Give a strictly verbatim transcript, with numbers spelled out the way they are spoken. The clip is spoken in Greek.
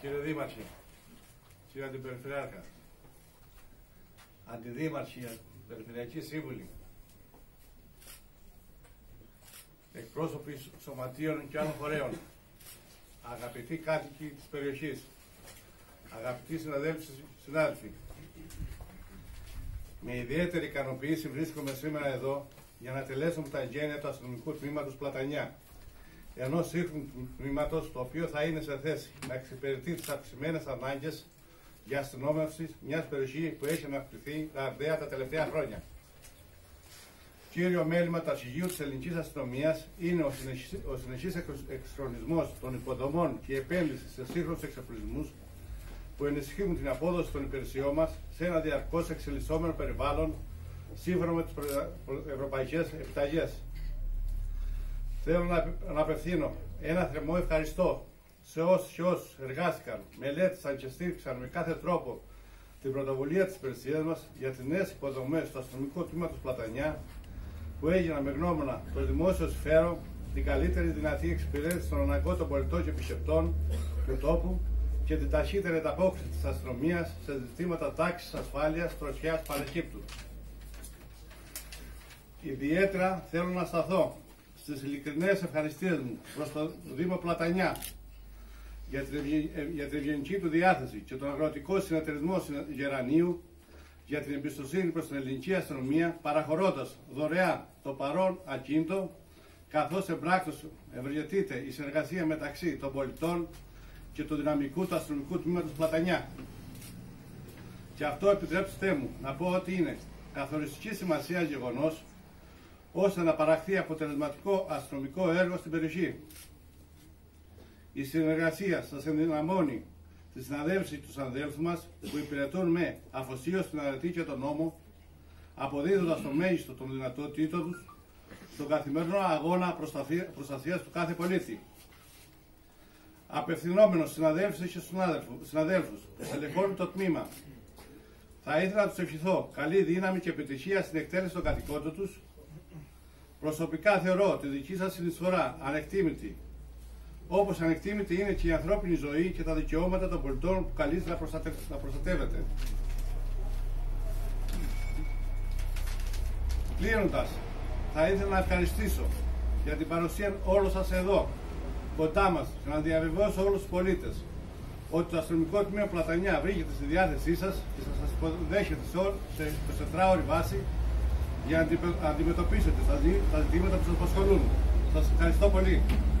Κύριε Δήμαρχε, κύριε Αντιπεριφερειάρχα, Αντιδήμαρχοι, Περιφερειακοί Σύμβουλοι, εκπρόσωποι σωματείων και άλλων φορέων, αγαπητοί κάτοικοι της περιοχής, αγαπητοί συναδέλφοι, συνάδελφοι, με ιδιαίτερη ικανοποίηση βρίσκομαι σήμερα εδώ για να τελέσουμε τα εγγένεια του αστυνομικού τμήματος Πλατανιά, ενός σύγχρονου τμήματος το οποίο θα είναι σε θέση να εξυπηρετεί τις αυξημένες ανάγκες για αστυνόμευση μιας περιοχής που έχει αναπτυχθεί αρδαία τα τελευταία χρόνια. Κύριο μέλημα του αρχηγείου της ελληνικής αστυνομίας είναι ο συνεχής, ο συνεχής εξυγχρονισμός των υποδομών και η επένδυση σε σύγχρονους εξοπλισμούς που ενισχύουν την απόδοση των υπηρεσιών μας σε ένα διαρκώς εξελισσόμενο περιβάλλον σύμφωνα με τις ευρωπαϊκές επιταγές. Θέλω να, να απευθύνω ένα θερμό ευχαριστώ σε όσους και όσους εργάστηκαν, μελέτησαν και στήριξαν με κάθε τρόπο την πρωτοβουλία της υπηρεσίας μας για τις νέες υποδομές του αστυνομικού τμήματος Πλατανιά που έγιναν με γνώμονα το δημόσιο συμφέρον, την καλύτερη δυνατή εξυπηρέτηση των αναγκών των πολιτών και επισκεπτών του τόπου και την ταχύτερη ανταπόκριση της αστυνομίας σε ζητήματα τάξης, ασφάλειας, τροχιάς, παρεκείπτου. Ιδιαίτερα θέλω να σταθώ στις ειλικρινές ευχαριστίες μου προς το Δήμο Πλατανιά για την ευγενική του διάθεση και τον αγροτικό συνεταιρισμό Γερανίου για την εμπιστοσύνη προς την ελληνική αστυνομία, παραχωρώντας δωρεάν το παρόν ακίνητο, καθώς εμπράκτος ευεργετείται η συνεργασία μεταξύ των πολιτών και του δυναμικού του αστυνομικού τμήματος Πλατανιά. Και αυτό επιτρέψτε μου να πω ότι είναι καθοριστική σημασία γεγονός ώστε να παραχθεί αποτελεσματικό αστυνομικό έργο στην περιοχή. Η συνεργασία σας ενδυναμώνει τη συναδέλφιση του συναδέλφου μας που υπηρετούν με αφοσίωση την αρετή και τον νόμο, αποδίδοντας το μέγιστο των δυνατοτήτων τους στον καθημερινό αγώνα προστασίας του κάθε πολίτη. Απευθυνόμενος συναδέλφους και συναδέλφους, ελεγχώνει το τμήμα. Θα ήθελα να τους ευχηθώ καλή δύναμη και επιτυχία στην εκτέλεση των καθηκόντων τους. Προσωπικά θεωρώ τη δική σας συνεισφορά ανεκτήμητη, όπως ανεκτήμητη είναι και η ανθρώπινη ζωή και τα δικαιώματα των πολιτών που καλείστε να, προστατε... να προστατεύετε. Κλείνοντας, θα ήθελα να ευχαριστήσω για την παρουσία όλων σας εδώ, κοντά μας, και να διαβεβαιώσω όλους τους πολίτες ότι το αστυνομικό τμήμα Πλατανιά βρίσκεται στη διάθεσή σας και θα σας υποδέχεται σε εικοσιτετράωρη βάση για να αντιμετωπίσετε τα ζητήματα που σας απασχολούν. Σας ευχαριστώ πολύ.